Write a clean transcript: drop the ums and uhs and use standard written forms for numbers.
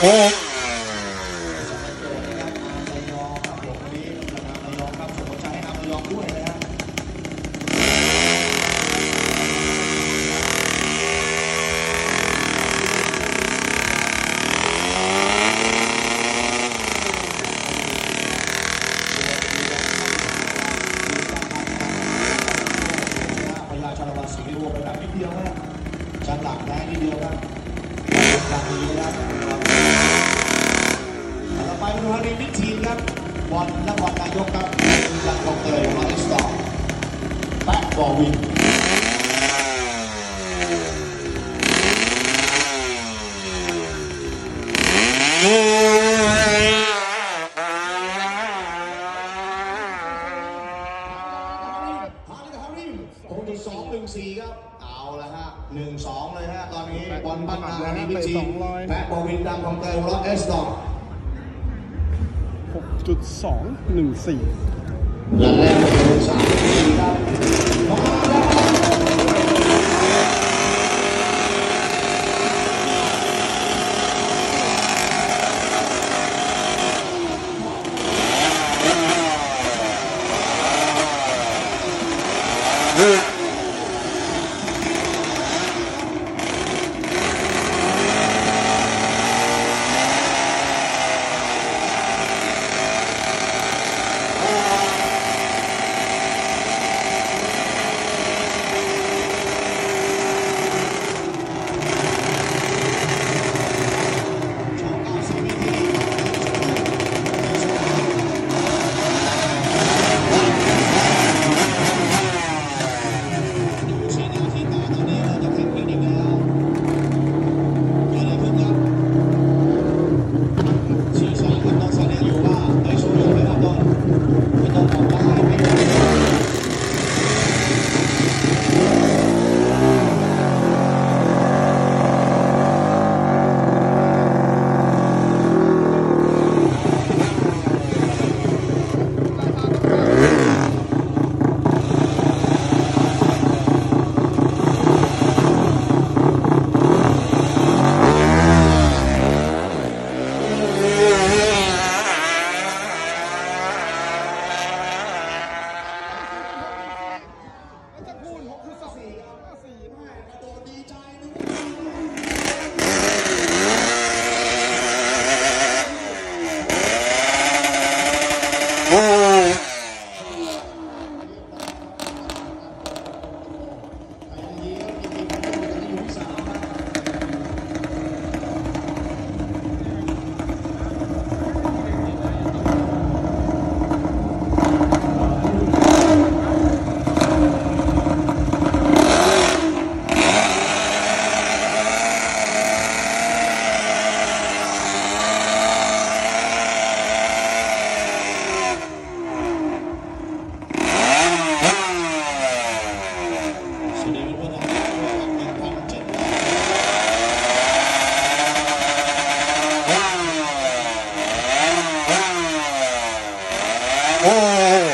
จังหลักได้นิดเดียวครับจังนี้นะครับต่อไปมาดูฮาริมิทีนครับบอลนครนายกครับจากคลองเตยมาเอสต่อแบ็คบอลวิน2-1-4 ครับเอาละฮะ 1-2 เลยฮะตอนนี้บอลบ้านนาฮาริมิทีนแบ็คบอลวินดังคลองเตยมาเอสต่อ 6.214 และแรกเป็น3-4 ครับ Oh